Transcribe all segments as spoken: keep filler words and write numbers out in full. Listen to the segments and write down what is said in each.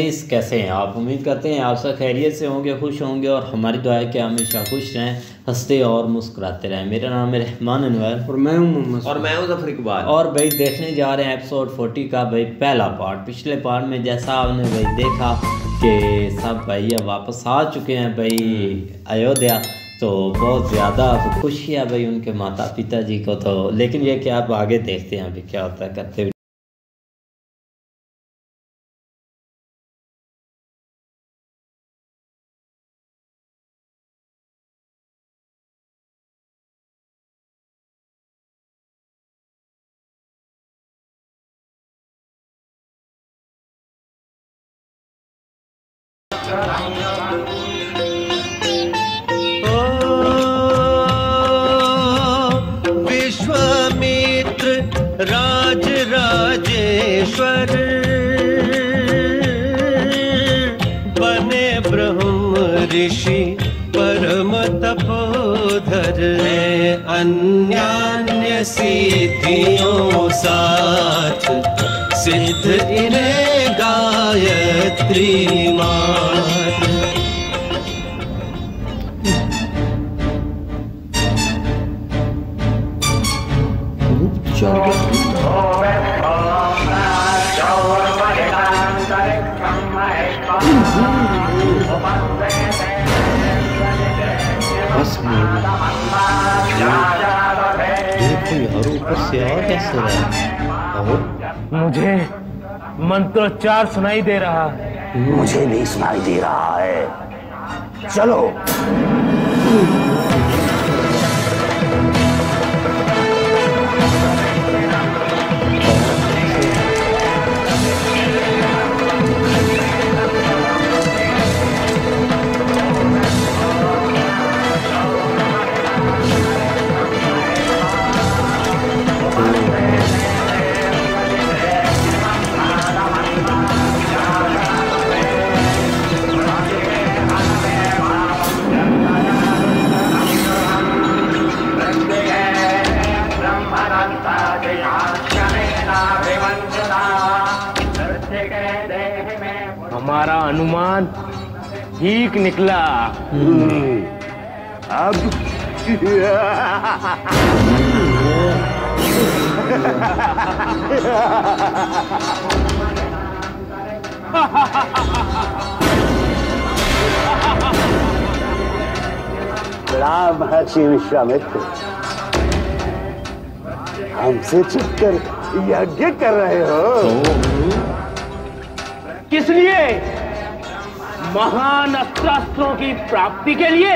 हाफिज़, कैसे हैं आप? उम्मीद करते हैं आप सब खैरियत से होंगे, खुश होंगे और हमारी दुआ है कि हमेशा खुश रहें, हंसते और मुस्कुराते रहें। मेरा नाम है रहमान अनवर और मैं हूं मोहम्मद और मैं हूं ज़फ़र इकबाल। और भाई देखने जा रहे हैं एपिसोड चालीस का भाई पहला पार्ट। पिछले पार्ट में जैसा आपने भाई देखा कि सब भाई अब वापस आ चुके हैं भाई अयोध्या, तो बहुत ज़्यादा तो खुशी है भाई उनके माता पिता जी को। तो लेकिन ये कि आप आगे देखते हैं अभी क्या होता है करते हुए। विश्वामित्र राज राजेश्वर बने ब्रह्म ऋषि परम तपोधर, अन्यान्य सिद्धियों साथ सिद्ध इन्हें गायत्री मात। बस देखो यार ऊपर से आ कैसे रहा है। मुझे मंत्रोच्चार सुनाई दे रहा है। मुझे नहीं सुनाई दे रहा है। चलो हमारा अनुमान ठीक निकला। अब राम महर्षि विश्वामित्र, हमसे छिपकर यज्ञ कर रहे हो? किस लिए? महान अस्त्रास्त्रों की प्राप्ति के लिए।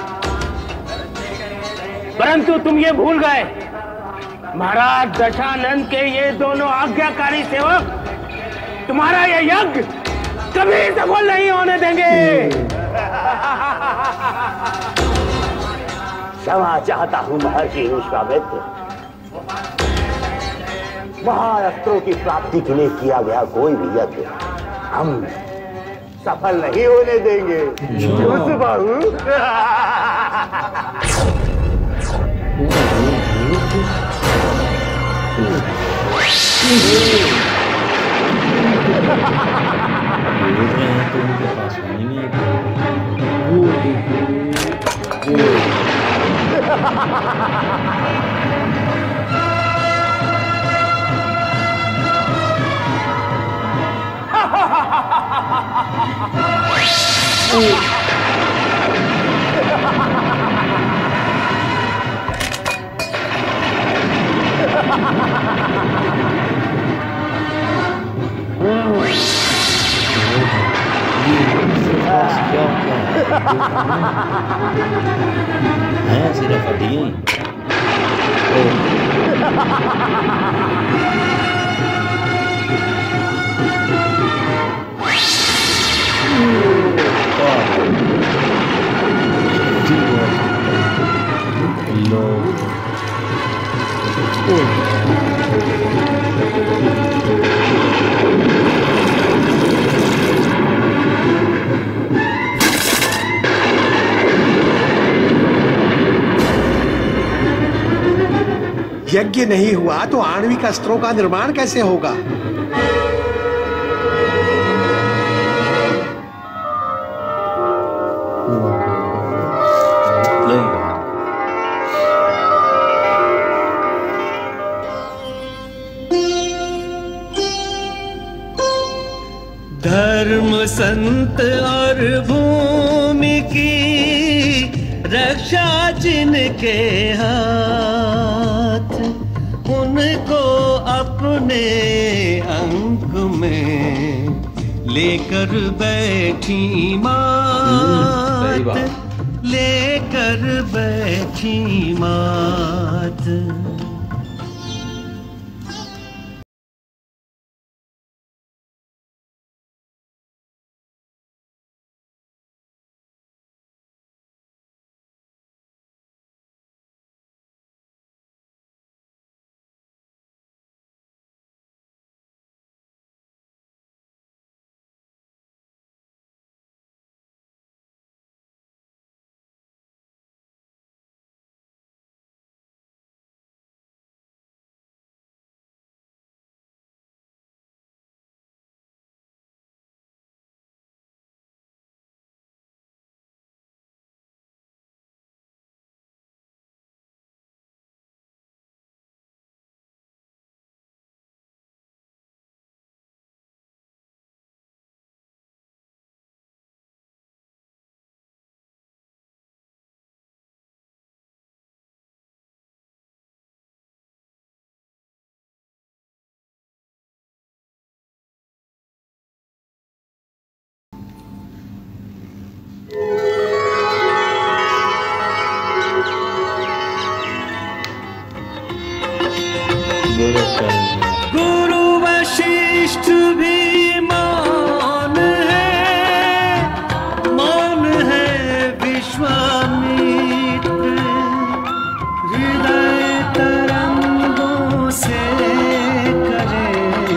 परंतु तुम ये भूल गए, महाराज दशानंद के ये दोनों आज्ञाकारी सेवक तुम्हारा ये यज्ञ कभी सफल नहीं होने देंगे। क्षमा चाहता हूं महर्षि विश्वामित्र। महान अस्त्रों की प्राप्ति के लिए किया गया कोई भी यज्ञ हम सफल नहीं होने देंगे। क्यों बाहू? तो उनके पास नहीं है। है सिर्फ हड्डियां ही। यज्ञ नहीं हुआ तो आणविक अस्त्रों का निर्माण कैसे होगा? धर्म संत और भूमि की रक्षा जिनके हाथ, उनको अपने अंक में लेकर बैठी मात, लेकर बैठी मात। गुरु वशिष्ठ भी मौन है, मौन है विश्वामित्र, हृदय तरंगों से करे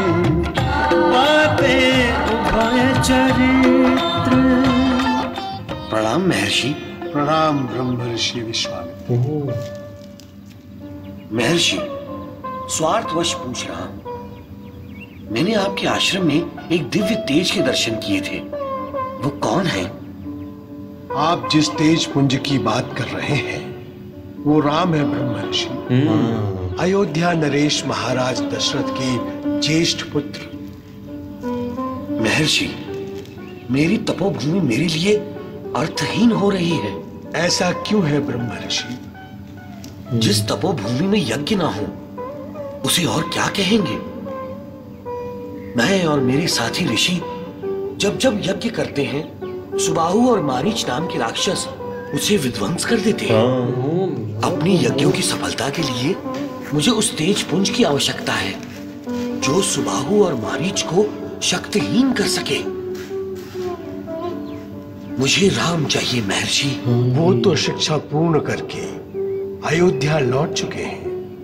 बातें उभय चरित्र। प्रणाम महर्षि। प्रणाम ब्रह्मर्षि विश्वामित्र। महर्षि, स्वार्थवश पूछ रहा हूं। मैंने आपके आश्रम में एक दिव्य तेज के दर्शन किए थे, वो कौन है? आप जिस तेज पुंज की बात कर रहे हैं वो राम है ब्रह्मर्षि, अयोध्या नरेश महाराज दशरथ के ज्येष्ठ पुत्र। महर्षि, मेरी तपोभूमि मेरे लिए अर्थहीन हो रही है। ऐसा क्यों है ब्रह्मर्षि? जिस तपोभूमि में यज्ञ ना हो उसे और क्या कहेंगे? मैं और मेरे साथी ऋषि जब जब यज्ञ करते हैं, सुबाहु और मारीच नाम के राक्षस उसे विध्वंस कर देते हैं। अपनी यज्ञों की सफलता के लिए मुझे उस तेज पुंज की आवश्यकता है जो सुबाहु और मारीच को शक्तिहीन कर सके। मुझे राम चाहिए महर्षि। वो तो शिक्षा पूर्ण करके अयोध्या लौट चुके हैं।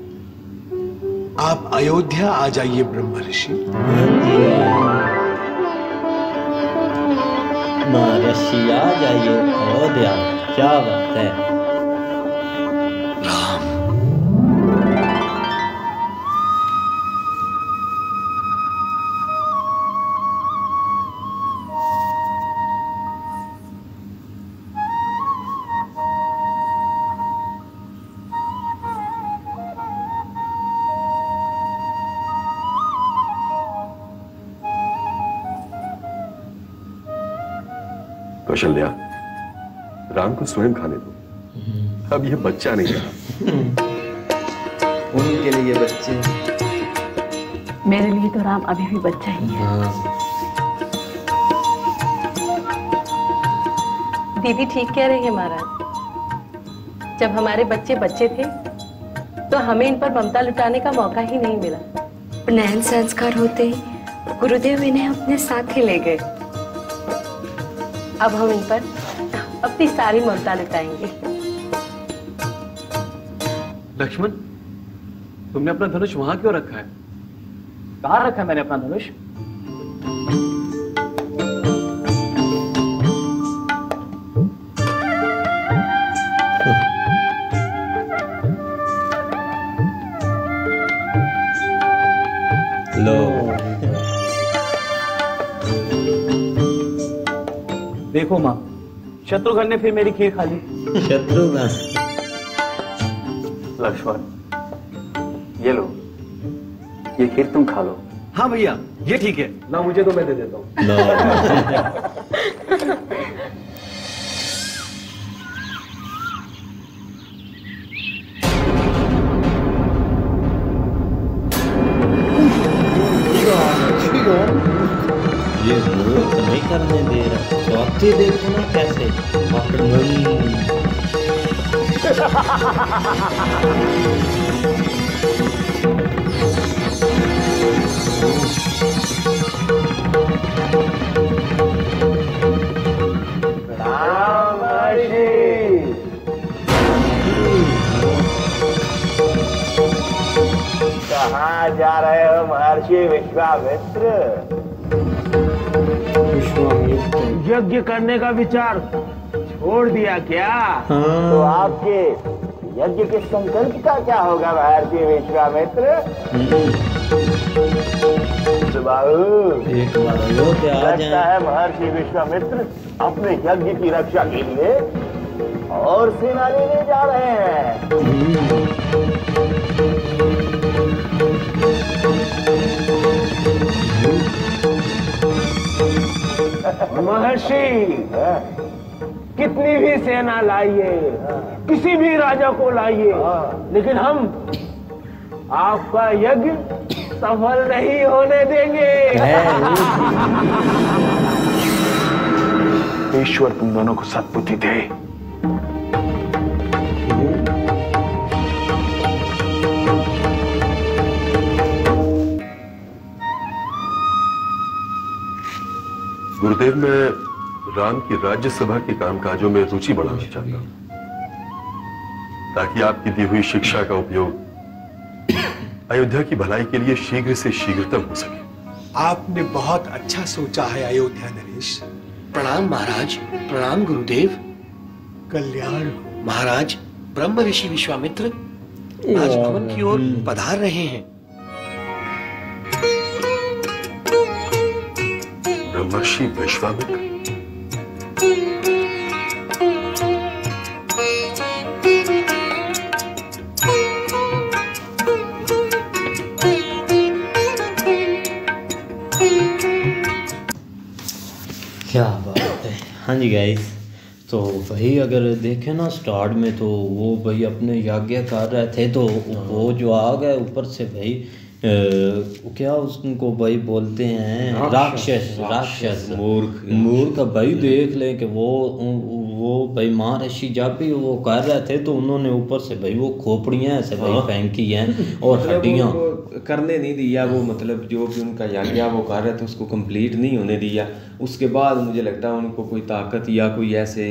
आप अयोध्या आ जाइए ब्रह्मर्षि। महर्षि आ जाइए अयोध्या, क्या बात है। राम, कौशल्या, राम को स्वयं खाने दो। अब ये बच्चा नहीं रहा। उनके लिए बच्चे, मेरे लिए तो राम अभी भी बच्चा ही है। दीदी ठीक कह रही है महाराज। जब हमारे बच्चे बच्चे थे तो हमें इन पर ममता लुटाने का मौका ही नहीं मिला। उपनयन संस्कार होते ही गुरुदेव इन्हें अपने साथ ही ले गए। अब हम इन पर अपनी सारी ममता लुटाएंगे। लक्ष्मण, तुमने अपना धनुष वहां क्यों रखा है? कहाँ रखा है मैंने अपना धनुष? लो देखो माँ, शत्रुघ्न ने फिर मेरी खीर खा ली। शत्रुघ्न, लक्ष्मण, ये लो, ये खीर तुम खा लो। हाँ भैया ये ठीक है ना, मुझे तो मैं दे देता हूँ। ये मूर्ख नहीं करने दे रहा, चौथे देखो ना कैसे कहाँ जा रहे हो महर्षि विश्वामित्र? यज्ञ करने का विचार छोड़ दिया क्या? हाँ। तो आपके यज्ञ के संकल्प का क्या होगा महर्षि विश्वामित्र? एक बार अयोध्या आ जाए। लगता है महर्षि विश्वामित्र अपने यज्ञ की रक्षा के लिए और सेना लेने जा रहे हैं। महर्षि, कितनी भी सेना लाइए, किसी भी राजा को लाइए, लेकिन हम आपका यज्ञ सफल नहीं होने देंगे। ईश्वर तुम दोनों को सद्बुद्धि दे। गुरुदेव, मैं राम की राज्यसभा के कामकाजों में रुचि बढ़ाना चाहता हूं, ताकि आपकी दी हुई शिक्षा का उपयोग अयोध्या की भलाई के लिए शीघ्र से शीघ्रतम हो सके। आपने बहुत अच्छा सोचा है अयोध्या नरेश। प्रणाम महाराज। प्रणाम गुरुदेव। कल्याण। महाराज, ब्रह्म ऋषि विश्वामित्र राजभवन की ओर पधार रहे हैं। ब्रह्मर्षि विश्वामित्र? क्या बात है। हाँ जी गाइस, तो भाई अगर देखें ना स्टार्ट में तो वो भाई अपने यज्ञ कर रहे थे, तो वो जो आ गए ऊपर से भाई आ, क्या उसको भाई बोलते हैं राक्षस राक्षस मूर्ख मूर्ख भाई देख ले कि वो वो भाई महर्षि जब भी वो कर रहे थे तो उन्होंने ऊपर से भाई वो खोपड़ियाँ ऐसे भाई फेंकी हैं और हड्डियाँ करने नहीं दिया। वो मतलब जो भी उनका यज्ञ वो कर रहे थे उसको कंप्लीट नहीं होने दिया। उसके बाद मुझे लगता है उनको कोई ताकत या कोई ऐसे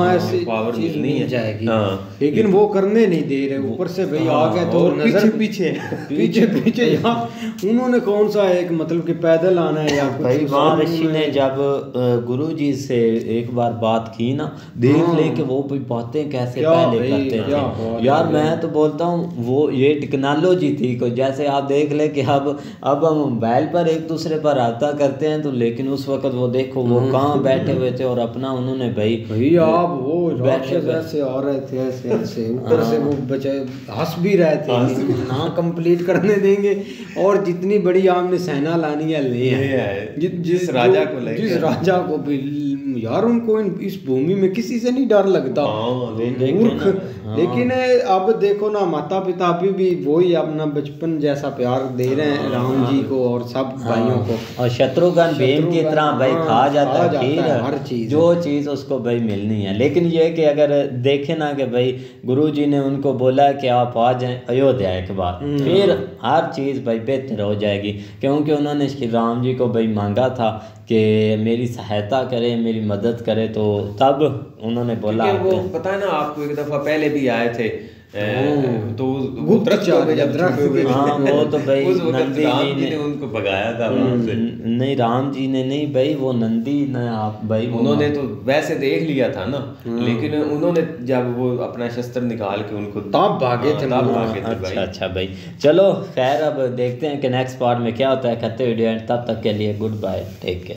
पावर नहीं है जाएगी। हाँ, लेकिन वो करने नहीं दे रहे। ऊपर से भाई आ गए तो नजर पीछे पीछे पीछे यहाँ उन्होंने कौन सा एक मतलब कि पैदल आना है या भाई महर्षि ने जब गुरुजी से एक बार बात की ना, देख ले कि वो भी बातें कैसे पहले करते थे यार। मैं तो बोलता हूँ वो ये टेक्नोलॉजी थी को, जैसे आप देख ले कि अब अब हम मोबाइल पर एक दूसरे पर रब्ता करते हैं, तो लेकिन उस वक्त वो देखो वो कहाँ बैठे हुए थे और अपना उन्होंने भाई भाई आप वो राक्षस ऐसे आ रहे थे ऐसे ऐसे ऊपर से वो बचे हंस भी रहे थे ना कंप्लीट करने देंगे। और जितनी बड़ी आपने सेना लानी है ले है जि, जिस राजा को ले जिस राजा को भी यार उनको इस भूमि में किसी से नहीं डर लगता मूर्ख। लेकिन अब देखो ना माता पिता अभी भी वही अपना बचपन जैसा प्यार दे रहे हैं राम जी को और सब भाइयों को, और शत्रुघ्न भीम की तरह भाई खा जाता है खीर, हर चीज जो चीज़ उसको भाई मिलनी है। लेकिन ये कि अगर देखे ना कि भाई गुरुजी ने उनको बोला कि आप आ जाएं अयोध्या के बाद, फिर हर चीज़ भाई बेहतर हो जाएगी, क्योंकि उन्होंने श्री राम जी को भाई मांगा था कि मेरी सहायता करे मेरी मदद करे, तो तब उन्होंने बोला वो पता है ना आपको एक दफ़ा पहले भी आए थे तो जब हाँ वो तो भाई नंदी जी ने उनको भगाया था वहाँ से। नहीं राम जी ने नहीं भाई, वो नंदी ने आप भाई उन्होंने तो वैसे देख लिया था ना, लेकिन उन्होंने जब वो अपना शस्त्र निकाल के उनको तब भागे थे तब भागे थे अच्छा अच्छा भाई चलो खैर अब देखते हैं कि नेक्स्ट पार्ट में क्या होता है। करते वीडियो एंड तब तक के लिए गुड बाय, टेक केयर।